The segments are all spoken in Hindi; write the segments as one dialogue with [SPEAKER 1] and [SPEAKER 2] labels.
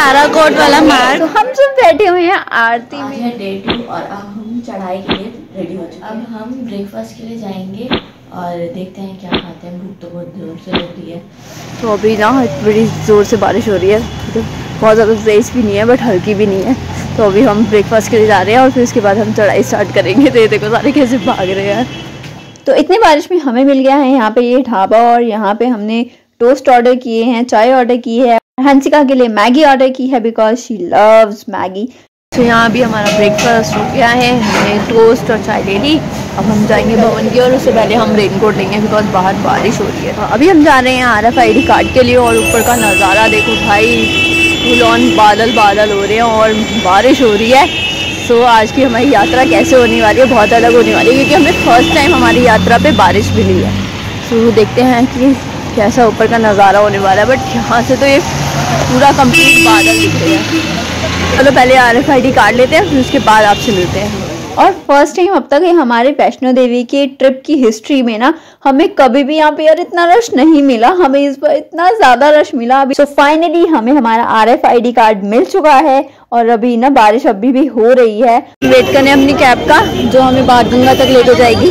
[SPEAKER 1] ताराकोट वाला मार्ग।
[SPEAKER 2] तो हम सब बैठे हुए हैं आरती में।
[SPEAKER 1] है डे 2 और अब हम चढ़ाई के लिए रेडी हो चुके हैं। अब हम ब्रेकफास्ट के लिए जाएंगे और देखते हैं क्या खाते हैं। भूख तो बहुत जोर से लग रही है।
[SPEAKER 2] तो अभी ना बड़ी ज़ोर से बारिश हो रही है, तो बहुत ज़्यादा तेज़ भी नहीं है बट हल्की भी नहीं है। तो अभी हम ब्रेकफास्ट के लिए जा रहे हैं और फिर उसके बाद हम चढ़ाई स्टार्ट करेंगे। तो ये देखो सारे कैसे भाग रहे हैं। तो इतनी बारिश में हमें मिल गया है यहाँ पे ये ढाबा, और यहाँ पे हमने टोस्ट ऑर्डर किए हैं, चाय ऑर्डर की है, हंसिका के लिए मैगी ऑर्डर की है बिकॉज शी लव्स मैगी। तो यहाँ भी हमारा ब्रेकफास्ट हो गया है, हमने टोस्ट और चाय ले ली। अब हम जाएंगे भवन की, और उससे पहले हम रेनकोट लेंगे बिकॉज बाहर बारिश हो रही है। अभी हम जा रहे हैं RFID कार्ड के लिए, और ऊपर का नज़ारा देखो भाई, फुल ऑन बादल बादल हो रहे हैं और बारिश हो रही है। सो आज की हमारी यात्रा कैसे होने वाली है, बहुत अलग होने वाली है, क्योंकि हमने फर्स्ट टाइम हमारी यात्रा पे बारिश मिली है। सो देखते हैं कि कैसा ऊपर का नज़ारा होने वाला है। बट यहाँ से तो ये पूरा कंप्लीट बादल दिख रहे हैं। चलो पहले RFID कार्ड लेते हैं, फिर उसके बाद आपसे मिलते हैं। और फर्स्ट टाइम अब तक हमारे वैष्णो देवी के ट्रिप की हिस्ट्री में ना हमें कभी भी यहाँ पे यार इतना रश नहीं मिला। हमें इस बार इतना ज़्यादा रश मिला अभी। सो फाइनली हमें हमारा RFID कार्ड मिल चुका है, और अभी ना बारिश अभी भी हो रही है। वेट करने अपनी कैब का, जो हमें बाणगंगा तक लेकर जाएगी।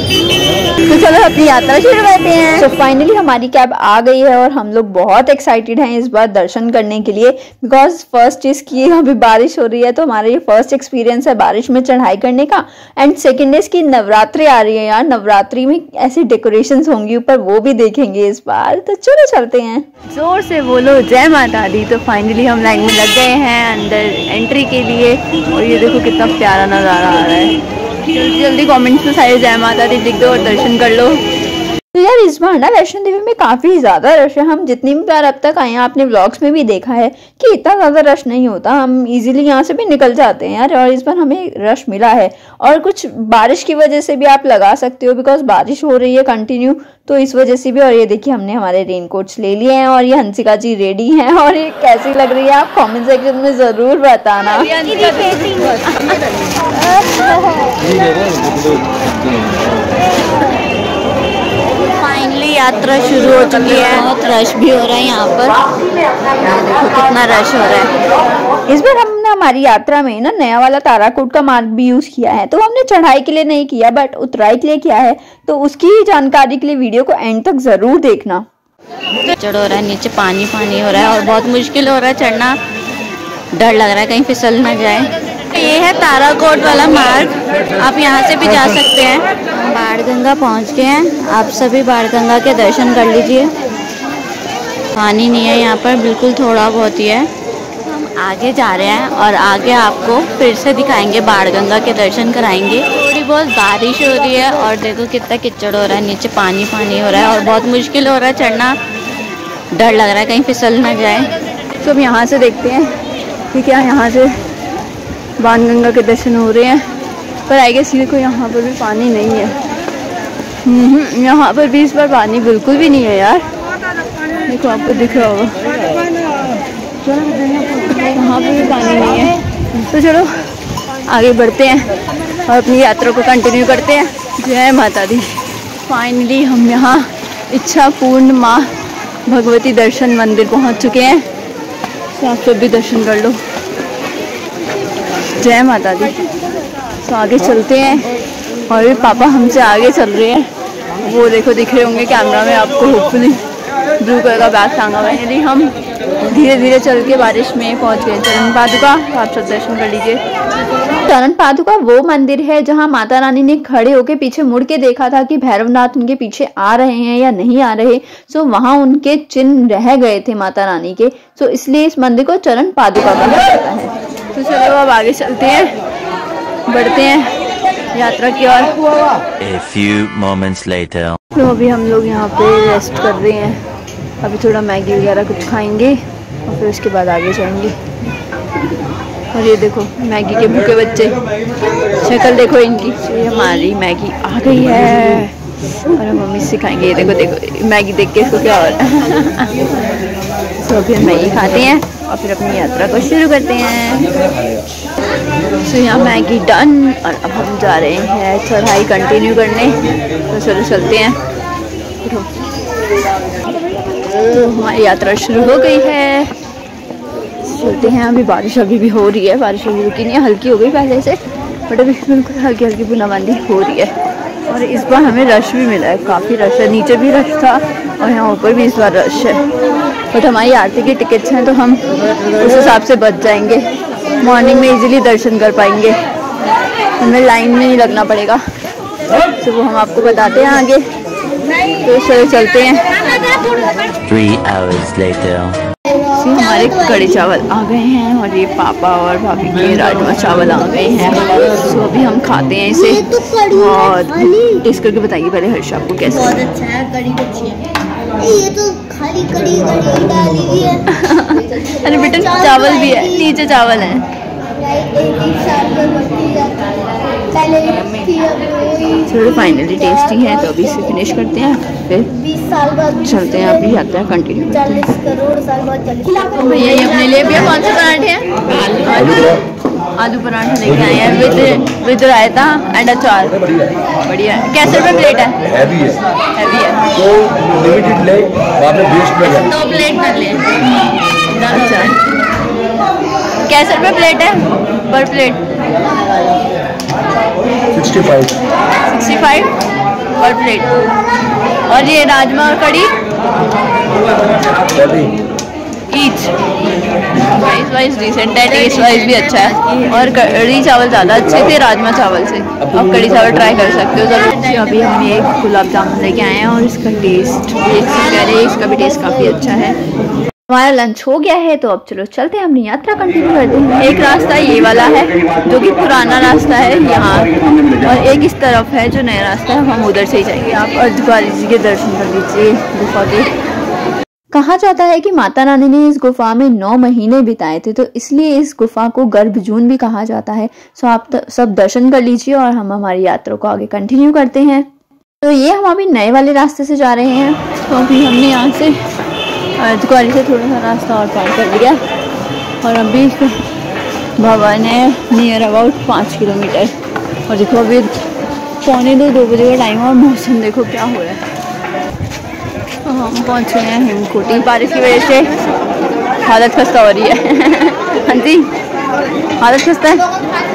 [SPEAKER 2] तो चलो अपनी यात्रा शुरू करते हैं। सो फाइनली हमारी कैब आ गई है, और हम लोग बहुत एक्साइटेड हैं इस बार दर्शन करने के लिए, बिकॉज फर्स्ट इज की अभी बारिश हो रही है, तो हमारा ये फर्स्ट एक्सपीरियंस है बारिश में चढ़ाई करने का। एंड सेकेंड इज की नवरात्रि आ रही है यार, नवरात्रि में ऐसी डेकोरेशंस होंगी ऊपर, वो भी देखेंगे इस बार। तो चलो चलते हैं। जोर से बोलो जय माता दी। तो फाइनली हम लाइन में लग गए हैं अंदर एंट्री के लिए, और ये देखो कितना प्यारा नज़ारा आ रहा है। जल्दी जल्दी कमेंट्स में सारे जय माता दी लिख दो और दर्शन कर लो। तो यार इस बार ना वैष्णो देवी में काफ़ी ज़्यादा रश है। हम जितनी भी बार अब तक आए हैं, आपने व्लॉग्स में भी देखा है कि इतना ज़्यादा रश नहीं होता, हम इजीली यहाँ से भी निकल जाते हैं यार। और इस बार हमें रश मिला है, और कुछ बारिश की वजह से भी आप लगा सकते हो, बिकॉज बारिश हो रही है कंटिन्यू, तो इस वजह से भी। और ये देखिए हमने हमारे रेनकोट्स ले लिए हैं, और ये हंसिका जी रेडी हैं। और ये कैसी लग रही है आप कमेंट सेक्शन में ज़रूर बताना। फाइनली यात्रा शुरू हो चुकी है। बहुत रश भी हो रहा है यहाँ पर, देखो कितना रश हो रहा है। इस बार हमने हमारी यात्रा में ना नया वाला ताराकोट का मार्ग भी यूज किया है। तो हमने चढ़ाई के लिए नहीं किया बट उतराई के लिए किया है, तो उसकी जानकारी के लिए वीडियो को एंड तक जरूर देखना। चढ़ हो रहा है, नीचे पानी पानी हो रहा है, और बहुत मुश्किल हो रहा है चढ़ना। डर लग रहा है कहीं फिसल ना जाए। ये है ताराकोट वाला मार्ग, आप यहाँ से भी जा सकते हैं। बाणगंगा पहुँच गए हैं, आप सभी बाणगंगा के दर्शन कर लीजिए। पानी नहीं है यहाँ पर, बिल्कुल थोड़ा बहुत ही है। हम आगे जा रहे हैं और आगे आपको फिर से दिखाएंगे, बाणगंगा के दर्शन कराएंगे। थोड़ी बहुत बारिश हो रही है, और देखो कितना कीचड़ हो रहा है, नीचे पानी पानी हो रहा है, और बहुत मुश्किल हो रहा है चढ़ना। डर लग रहा है कहीं फिसल ना जाए। तो अब यहाँ से देखते हैं कि क्या यहाँ से बाणगंगा के दर्शन हो रहे हैं। पर आई गेस देखो यहाँ पर भी पानी नहीं है। यहाँ पर भी इस बार पानी बिल्कुल भी नहीं है यार। देखो आपको दिख रहा होगा, यहाँ पर भी पानी नहीं है। तो चलो आगे बढ़ते हैं और अपनी यात्रा को कंटिन्यू करते हैं। जय माता दी। फाइनली हम यहाँ इच्छापूर्ण माँ भगवती दर्शन मंदिर पहुँच चुके हैं। तो आप सब भी दर्शन कर लो। जय माता दी। तो आगे चलते हैं, और भी पापा हमसे आगे चल रहे हैं। वो देखो दिख रहे होंगे कैमरा में आपको, होपफुली ब्लू कलर का बैग टांगा हुआ है। यदि हम धीरे धीरे चल के बारिश में पहुंच गए चरण पादुका। तो आप सब दर्शन कर लीजिए। चरण पादुका वो मंदिर है जहां माता रानी ने खड़े होके पीछे मुड़ के देखा था कि भैरवनाथ उनके पीछे आ रहे हैं या नहीं आ रहे। सो वहां उनके चिन्ह रह गए थे माता रानी के। सो इसलिए इस मंदिर को चरण पादुका कहा जाता है। तो चलो अब आगे चलते हैं, बढ़ते हैं यात्रा की ओर।
[SPEAKER 3] A few moments later.
[SPEAKER 2] तो अभी हम लोग यहाँ पे रेस्ट कर रहे हैं। अभी थोड़ा मैगी वगैरह कुछ खाएंगे और फिर उसके बाद आगे जाएंगे। और ये देखो मैगी के भूखे बच्चे, शक्ल देखो इनकी। ये हमारी मैगी आ गई है, और हम मम्मी सिखाएंगे। ये देखो देखो मैगी देख के इसको क्या हो रहा है। तो फिर मैगी खाते हैं और फिर अपनी यात्रा को शुरू करते हैं। तो यहाँ मैगी डन, और अब हम जा रहे हैं चढ़ाई कंटिन्यू करने। तो चलो चलते हैं। तो हमारी यात्रा शुरू हो गई है। चलते हैं। अभी बारिश अभी भी हो रही है, बारिश अभी रुकी नहीं है, हल्की हो गई पहले से, बट अभी बिल्कुल हल्की हल्की बूंदाबांदी हो रही है। और इस बार हमें रश भी मिला है, काफ़ी रश है, नीचे भी रश था और यहाँ ऊपर भी इस बार रश है। बट हमारी आरती की टिकट्स हैं तो हम उस हिसाब से बच जाएंगे, मॉर्निंग में इजीली दर्शन कर पाएंगे, हमें लाइन में नहीं लगना पड़ेगा। तो वो हम आपको बताते हैं आगे, तो चलो चलते हैं।
[SPEAKER 3] 3 hours later.
[SPEAKER 2] हमारे कड़ी चावल आ गए हैं और ये पापा और भाभी के राजमा चावल आ गए हैं। तो अभी हम खाते हैं इसे और टेस्ट करके बताइए पहले हर्ष आपको कैसे।
[SPEAKER 4] बहुत अच्छा है, कड़ी अच्छी है। ये तो खाली कड़ी डाली हुई है।
[SPEAKER 2] अरे बेटा चावल भी है, नीचे चावल है। चलो फाइनली टेस्टी है, तो अभी इसे फिनिश करते हैं, फिर
[SPEAKER 4] 20 साल बाद
[SPEAKER 2] चलते हैं अपनी यात्रा कंटिन्यू।
[SPEAKER 4] 40 करोड़ साल बाद
[SPEAKER 2] भैया ये अपने लिए भैया कौन से पराठे हैं? आलू पराठे लेके आए हैं विद रायता एंड अचार। बढ़िया है। कैसे रुपये प्लेट है? हैवी है।
[SPEAKER 5] तो लिमिटेड ले, बाद में वेस्ट में जाए।
[SPEAKER 2] 2 प्लेट कर लिए। अच्छा कैसे रुपये प्लेट है पर प्लेट? 65 पर प्लेट। और ये राजमा और kadhi each price wise decent है, टेस्ट वाइज भी अच्छा है। और कड़ी चावल ज़्यादा अच्छे थे राजमा चावल से, आप कड़ी चावल ट्राई कर सकते हो ज़रूर। अभी हम एक गुलाब जामुन लेके आए हैं और इसका टेस्ट भी इसका भी टेस्ट काफ़ी अच्छा है। हमारा लंच हो गया है, तो अब चलो चलते हैं अपनी यात्रा कंटिन्यू करते हैं। एक रास्ता ये वाला है जो कि पुराना रास्ता है यहाँ, और एक इस तरफ है जो नया रास्ता है, हम उधर से ही जाएंगे। आप अर्धकुंवारी जी के दर्शन कर लीजिए गुफा के। कहा जाता है कि माता रानी ने इस गुफा में 9 महीने बिताए थे, तो इसलिए इस गुफा को गर्भजून भी कहा जाता है। सो आप सब दर्शन कर लीजिए और हम हमारी यात्रा को आगे कंटिन्यू करते हैं। तो ये हम अभी नए वाले रास्ते से जा रहे हैं, तो अभी हमने यहाँ से अर्धकुंवारी से थोड़ा सा रास्ता और पार कर लिया और अभी भवन है नियर अबाउट 5 किलोमीटर। और देखो अभी 2:45 बजे का टाइम है और मौसम देखो क्या हो रहा है। तो हम पहुँच गए हैं हेमकोटी। बारिश की वजह से हालत खस्ता हो रही है। हाँ जी हालत खस्ता है।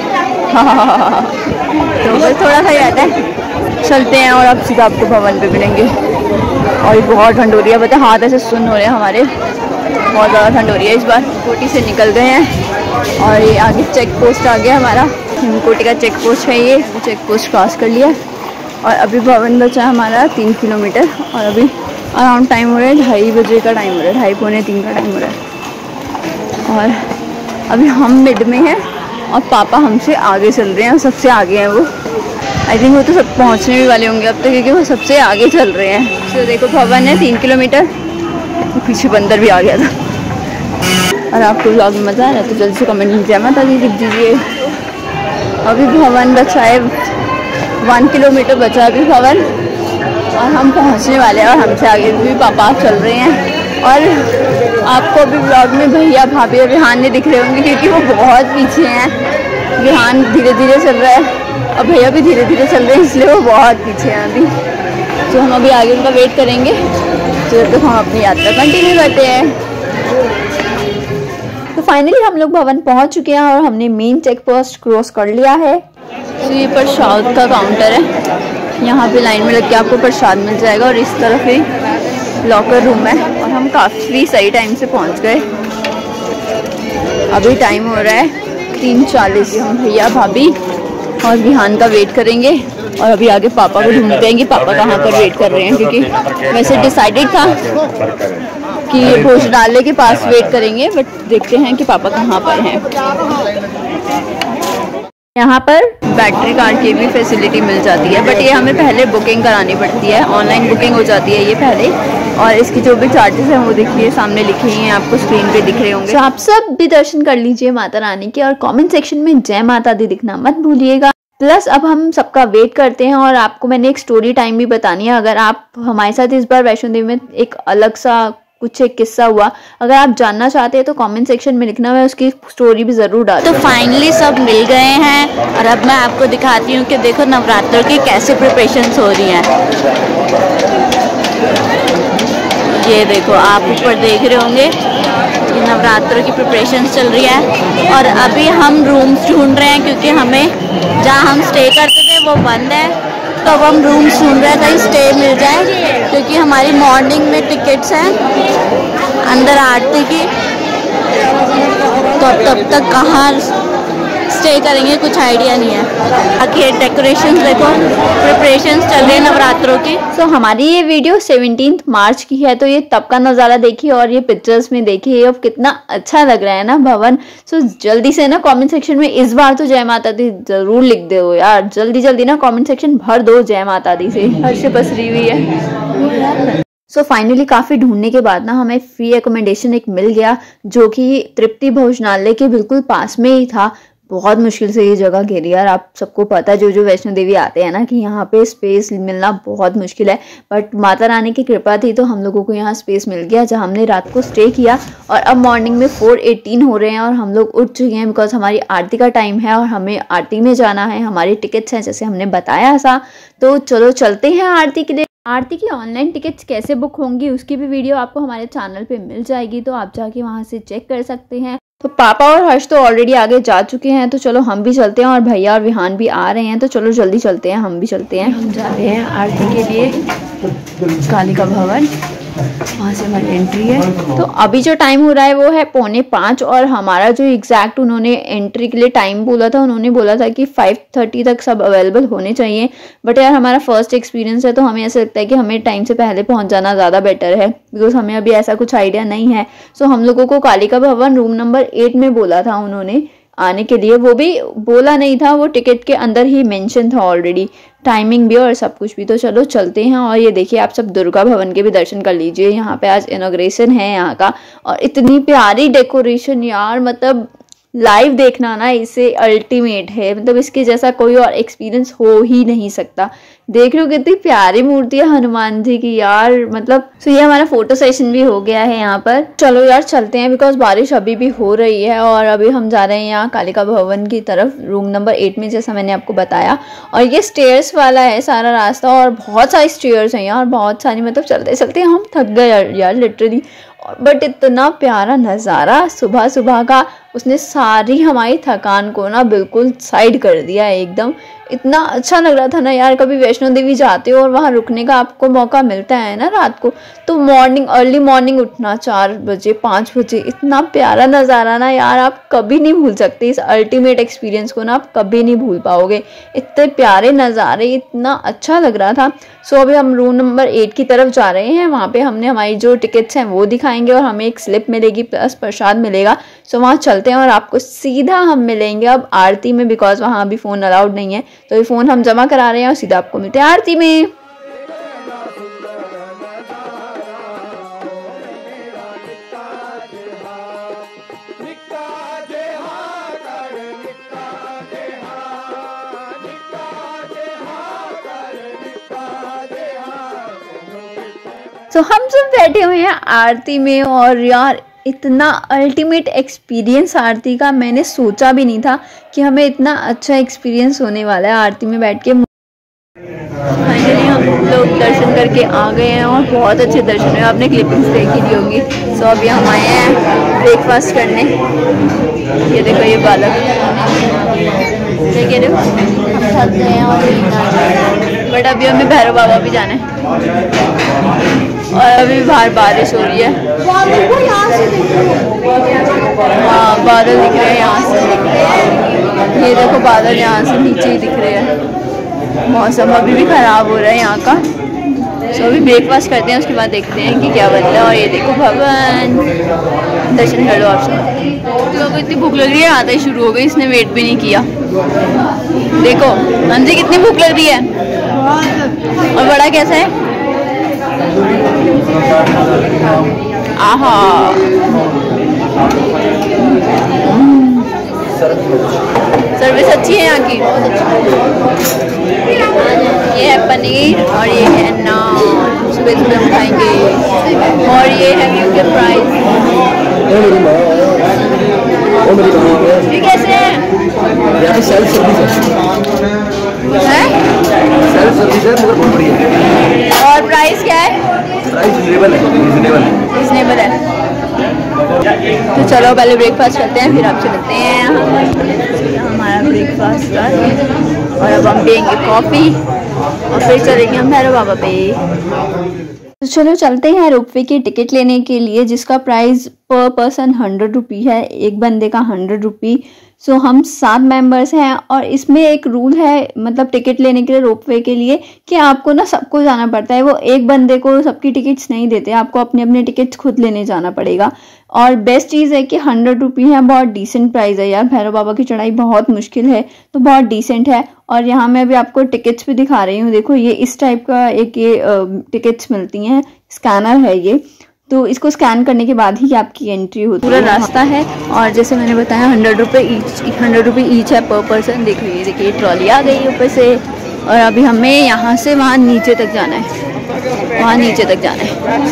[SPEAKER 2] हाँ तो बस थोड़ा सा ही रहता है। चलते हैं और अब सीधा आपको भवन पे मिलेंगे। और ये बहुत ठंड हो रही है, बता हाथ ऐसे सुन्न हो रहे हैं हमारे, बहुत ज़्यादा ठंड हो रही है इस बार। कोटी से निकल गए हैं और ये आगे चेक पोस्ट आ गया हमारा, हिमकोटी का चेक पोस्ट है। ये चेक पोस्ट क्रॉस कर लिया और अभी भवन बचा हमारा 3 किलोमीटर। और अभी अराउंड टाइम हो रहा है 2:30 बजे का टाइम हो रहा है, 2:30 पौने 3 का टाइम हो रहा है। और अभी हम मिड में हैं और पापा हमसे आगे चल रहे हैं, सबसे आगे हैं वो। आई थिंक वो तो सब पहुंचने भी वाले होंगे अब तक, क्योंकि वो सबसे आगे चल रहे हैं। तो देखो भवन है 3 किलोमीटर, तो पीछे बंदर भी आ गया था। और आपको व्लॉग में मज़ा आ रहा है तो जल्दी से कमेंट में जय माता दी लिख दीजिए। अभी भवन बचा है 1 किलोमीटर बचा अभी भवन, और हम पहुंचने वाले हैं। और हमसे आगे भी पापा चल रहे हैं। और आपको अभी व्लॉग में भैया भाभी और विहान नहीं दिख रहे होंगे क्योंकि वो बहुत पीछे हैं। विहान धीरे धीरे चल रहा है और भैया भी धीरे धीरे चल रहे हैं, इसलिए वो बहुत पीछे हैं अभी। तो हम अभी आगे उनका वेट करेंगे, तो जब तक हम अपनी यात्रा कंटिन्यू करते हैं। तो फाइनली हम लोग भवन पहुंच चुके हैं और हमने मेन चेक पोस्ट क्रॉस कर लिया है। तो ये प्रसाद का काउंटर है, यहाँ पे लाइन में लग के आपको प्रसाद मिल जाएगा। और इस तरफ ही लॉकर रूम है और हम काफ़ी सही टाइम से पहुँच गए। अभी टाइम हो रहा है 3:40। हम भैया भाभी और विहान का वेट करेंगे और अभी आगे पापा को ढूंढते हैं कि पापा कहाँ पर वेट कर रहे हैं, क्योंकि वैसे डिसाइडेड था कि भोजनालय के पास वेट करेंगे, बट देखते हैं कि पापा कहाँ पर हैं। यहाँ पर बैटरी कार की भी फैसिलिटी मिल जाती है, बट ये हमें पहले बुकिंग करानी पड़ती है, ऑनलाइन बुकिंग हो जाती है ये पहले। और इसकी जो भी चार्जेस हैं वो देखिए सामने लिखे ही हैं, आपको स्क्रीन पे दिख रहे होंगे। तो आप सब भी दर्शन कर लीजिए माता रानी के और कमेंट सेक्शन में जय माता दी लिखना मत भूलिएगा। प्लस अब हम सबका वेट करते हैं और आपको मैंने एक स्टोरी टाइम भी बतानी है। अगर आप हमारे साथ इस बार वैष्णो देवी में एक अलग सा कुछ एक किस्सा हुआ, अगर आप जानना चाहते हैं तो कमेंट सेक्शन में लिखना, मैं उसकी स्टोरी भी जरूर डाल।
[SPEAKER 6] तो फाइनली सब मिल गए हैं और अब मैं आपको दिखाती हूँ कि देखो नवरात्र की कैसे प्रिपरेशंस हो रही हैं। ये देखो, आप ऊपर देख रहे होंगे कि नवरात्रों की प्रिपरेशंस चल रही है। और अभी हम रूम्स ढूंढ रहे हैं क्योंकि हमें जहाँ हम स्टे करते थे वो बंद है, तो अब हम रूम्स ढूंढ रहे हैं ताकि स्टे मिल जाए, क्योंकि हमारी मॉर्निंग में टिकट्स हैं अंदर आरती की। तो अब तब तक कहाँ स्टे करेंगे कुछ आइडिया नहीं है। बाकी डेकोरेशंस देखो, प्रिपरेशंस चल रही है नवरात्रों की।
[SPEAKER 2] सो हमारी ये वीडियो 17 मार्च की है, तो ये तब का नज़ारा देखिए और ये पिक्चर्स में देखिए अब कितना अच्छा लग रहा है ना भवन। सो जल्दी से ना कमेंट सेक्शन में इस बार तो जय माता दी जरूर लिख दो यार, जल्दी जल्दी ना कमेंट सेक्शन भर दो जय माता दी से, हर्ष पसरी हुई है। सो फाइनली काफ़ी ढूंढने के बाद ना हमें फ्री एकोमोडेशन एक मिल गया, जो कि तृप्ति भोजनालय के बिल्कुल पास में ही था। बहुत मुश्किल से ये जगह घेरी यार, आप सबको पता है जो वैष्णो देवी आते हैं ना कि यहाँ पे स्पेस मिलना बहुत मुश्किल है, बट माता रानी की कृपा थी तो हम लोगों को यहाँ स्पेस मिल गया, जहाँ हमने रात को स्टे किया। और अब मॉर्निंग में 4:18 हो रहे हैं और हम लोग उठ चुके हैं, बिकॉज हमारी आरती का टाइम है और हमें आरती में जाना है। हमारी टिकट्स हैं जैसे हमने बताया था, तो चलो चलते हैं आरती के लिए। आरती की ऑनलाइन टिकट्स कैसे बुक होंगी उसकी भी वीडियो आपको हमारे चैनल पे मिल जाएगी, तो आप जाके वहाँ से चेक कर सकते हैं। तो पापा और हर्ष तो ऑलरेडी आगे जा चुके हैं, तो चलो हम भी चलते हैं, और भैया और विहान भी आ रहे हैं, तो चलो जल्दी चलते हैं, हम भी चलते हैं। हम जा रहे हैं आरती के लिए कालिका भवन, वहाँ से हमारी एंट्री है। तो अभी जो टाइम हो रहा है वो है 4:45, और हमारा जो एग्जैक्ट उन्होंने एंट्री के लिए टाइम बोला था, उन्होंने बोला था कि 5:30 तक सब अवेलेबल होने चाहिए। बट यार हमारा फर्स्ट एक्सपीरियंस है, तो हमें ऐसा लगता है कि हमें टाइम से पहले पहुँच जाना ज़्यादा बेटर है, बिकॉज हमें अभी ऐसा कुछ आइडिया नहीं है। सो हम लोगों को कालिका भवन रूम नंबर 8 में बोला था उन्होंने आने के लिए, वो भी बोला नहीं था, वो टिकट के अंदर ही मेंशन था ऑलरेडी, टाइमिंग भी और सब कुछ भी। तो चलो चलते हैं। और ये देखिए आप सब दुर्गा भवन के भी दर्शन कर लीजिए, यहाँ पे आज इनॉग्रेशन है यहाँ का, और इतनी प्यारी डेकोरेशन यार, मतलब लाइव देखना ना इसे अल्टीमेट है, मतलब इसके जैसा कोई और एक्सपीरियंस हो ही नहीं सकता। देख रहे हो कितनी प्यारी मूर्ति है हनुमान जी की यार, मतलब। सो ये हमारा फोटो सेशन भी हो गया है यहाँ पर। चलो यार चलते हैं, बिकॉज बारिश अभी भी हो रही है, और अभी हम जा रहे हैं यहाँ कालिका भवन की तरफ रूम नंबर 8 में, जैसा मैंने आपको बताया। और ये स्टेयर्स वाला है सारा रास्ता, और बहुत सारी स्टेयर्स हैं यार, बहुत सारी, मतलब चलते चलते हम थक गए यार लिटरली। बट इतना प्यारा नज़ारा सुबह सुबह का, उसने सारी हमारी थकान को ना बिल्कुल साइड कर दिया है एकदम। इतना अच्छा लग रहा था ना यार, कभी वैष्णो देवी जाते हो और वहाँ रुकने का आपको मौका मिलता है ना रात को, तो मॉर्निंग अर्ली मॉर्निंग उठना 4 बजे 5 बजे, इतना प्यारा नज़ारा ना यार, आप कभी नहीं भूल सकते इस अल्टीमेट एक्सपीरियंस को ना, आप कभी नहीं भूल पाओगे। इतने प्यारे नज़ारे, इतना अच्छा लग रहा था। सो अभी हम रूम नंबर 8 की तरफ जा रहे हैं, वहाँ पे हमने हमारी जो टिकट्स हैं वो दिखाएंगे, और हमें एक स्लिप मिलेगी प्लस प्रसाद मिलेगा। सो वहाँ चलते हैं और आपको सीधा हम मिलेंगे अब आरती में, बिकॉज वहाँ अभी फ़ोन अलाउड नहीं है, तो ये फ़ोन हम जमा करा रहे हैं और सीधा आपको मिलते हैं आरती में। तो हम सब बैठे हुए हैं आरती में, और यार इतना अल्टीमेट एक्सपीरियंस आरती का मैंने सोचा भी नहीं था कि हमें इतना अच्छा एक्सपीरियंस होने वाला है आरती में बैठ के। फाइनली हम लोग दर्शन करके आ गए हैं, और बहुत अच्छे दर्शन हुए, आपने क्लिपिंग्स देखी दी होंगी। सो अभी हम आए हैं ब्रेकफास्ट करने। ये देखो ये बालक, देख रहे हो हम थक गए हैं और बट अभी हमें भैरव बाबा भी जाना है, और अभी बाहर बारिश हो रही है। हाँ बादल दिख रहे हैं यहाँ से, ये देखो बादल यहाँ से नीचे ही दिख रहे हैं। मौसम अभी भी ख़राब हो रहा है यहाँ का। सो अभी ब्रेकफास्ट करते हैं, उसके बाद देखते हैं कि क्या बनता है। और ये देखो भवन, दर्शन कर लो आप सब। लोगों को इतनी भूख लग रही है, आते ही शुरू हो गई, इसने वेट भी नहीं किया। देखो अंजी कितनी भूख लग रही है, और बड़ा कैसा है, आहा सर्विस अच्छी है यहाँ की। ये है पनीर और ये है नान, सुबह हम खाएंगे। और ये है क्योंकि प्राइस। ये कैसे है?
[SPEAKER 5] यहाँ सेल्फ सर्विस है, सेल्फ सर्विस है, मगर बहुत बढ़िया।
[SPEAKER 2] और प्राइस क्या है?
[SPEAKER 5] प्राइस रीजनेबल है।
[SPEAKER 2] तो चलो पहले ब्रेकफास्ट करते हैं, फिर आपसे मिलते हैं। हमारा ब्रेकफास्ट और अब हम पियेंगे कॉफ़ी और फिर चलेंगे हम भैरव बाबा पे। तो चलो चलते हैं रोपवे की टिकट लेने के लिए, जिसका प्राइस पर पर्सन 100 रुपी है, एक बंदे का 100 रुपी। सो हम 7 मेंबर्स हैं और इसमें एक रूल है, मतलब टिकट लेने के लिए रोपवे के लिए, कि आपको ना सबको जाना पड़ता है। वो एक बंदे को सबकी टिकट्स नहीं देते, आपको अपने अपने टिकट्स खुद लेने जाना पड़ेगा। और बेस्ट चीज़ है कि 100 रुपी है, बहुत डिसेंट प्राइस है यार। भैरव बाबा की चढ़ाई बहुत मुश्किल है तो बहुत डिसेंट है। और यहाँ मैं अभी आपको टिकट्स भी दिखा रही हूँ, देखो ये इस टाइप का एक ये टिकट्स मिलती हैं, स्कैनर है ये, तो इसको स्कैन करने के बाद ही आपकी एंट्री होती है। पूरा रास्ता है और जैसे मैंने बताया 100 रुपये ईच है पर पर्सन। देख लीजिए, देखिए ट्रॉली आ गई ऊपर से और अभी हमें यहाँ से वहाँ नीचे तक जाना है, वहाँ नीचे तक जाना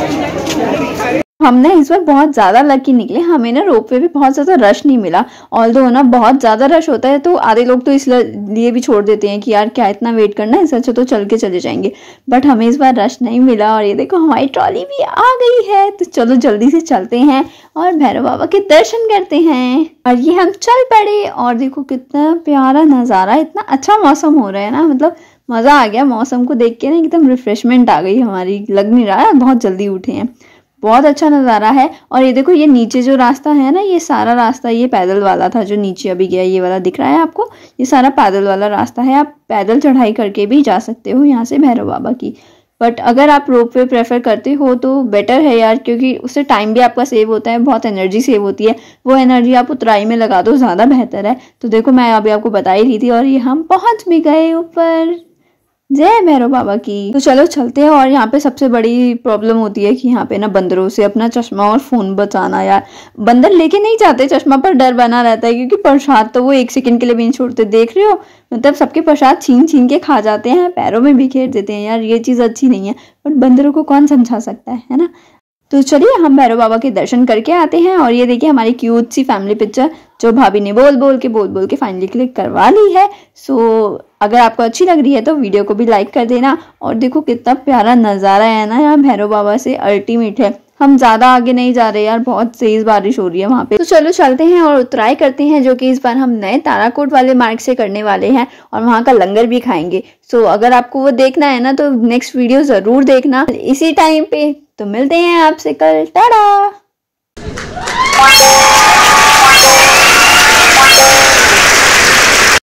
[SPEAKER 2] है। हमने इस बार बहुत ज़्यादा लकी निकले, हमें ना रोपवे भी बहुत ज़्यादा रश नहीं मिला। ऑल्दो ना बहुत ज़्यादा रश होता है तो आधे लोग तो इसलिए भी छोड़ देते हैं कि यार क्या इतना वेट करना है, इससे अच्छा तो चल के चले जाएंगे। बट हमें इस बार रश नहीं मिला और ये देखो हमारी ट्रॉली भी आ गई है। तो चलो जल्दी से चलते हैं और भैरव बाबा के दर्शन करते हैं। और ये हम चल पड़े और देखो कितना प्यारा नज़ारा, इतना अच्छा मौसम हो रहा है ना, मतलब मज़ा आ गया मौसम को देख के ना, एकदम रिफ्रेशमेंट आ गई हमारी। लग नहीं रहा है बहुत जल्दी उठे हैं, बहुत अच्छा नज़ारा है। और ये देखो ये नीचे जो रास्ता है ना, ये सारा रास्ता ये पैदल वाला था जो नीचे अभी गया, ये वाला दिख रहा है आपको, ये सारा पैदल वाला रास्ता है। आप पैदल चढ़ाई करके भी जा सकते हो यहाँ से भैरव बाबा की। बट अगर आप रोपवे प्रेफर करते हो तो बेटर है यार, क्योंकि उससे टाइम भी आपका सेव होता है, बहुत एनर्जी सेव होती है। वो एनर्जी आप उतराई में लगा दो, ज़्यादा बेहतर है। तो देखो मैं अभी आपको बता ही रही थी और ये हम पहुँच भी गए ऊपर। जय भैरव बाबा की। तो चलो चलते हैं। और यहाँ पे सबसे बड़ी प्रॉब्लम होती है कि यहाँ पे ना बंदरों से अपना चश्मा और फ़ोन बचाना। यार बंदर लेके नहीं जाते चश्मा, पर डर बना रहता है क्योंकि प्रसाद तो वो 1 सेकंड के लिए भी नहीं छोड़ते, देख रहे हो, मतलब सबके प्रसाद छीन छीन के खा जाते हैं, पैरों में भी घेर देते हैं। यार ये चीज़ अच्छी नहीं है, बट बंदरों को कौन समझा सकता है ना। तो चलिए हम भैरव बाबा के दर्शन करके आते हैं। और ये देखिए हमारी क्यूट सी फैमिली पिक्चर जो भाभी ने बोल बोल के फाइनली क्लिक करवा ली है। सो अगर आपको अच्छी लग रही है तो वीडियो को भी लाइक कर देना। और देखो कितना प्यारा नज़ारा है ना यहाँ भैरव बाबा से, अल्टीमेट है। हम ज़्यादा आगे नहीं जा रहे यार, बहुत तेज बारिश हो रही है वहाँ पे। तो चलो चलते हैं और उतराई करते हैं, जो कि इस बार हम नए ताराकोट वाले मार्ग से करने वाले हैं और वहाँ का लंगर भी खाएंगे। सो अगर आपको वो देखना है ना तो नेक्स्ट वीडियो ज़रूर देखना इसी टाइम पे। तो मिलते हैं आपसे कल, टाटा।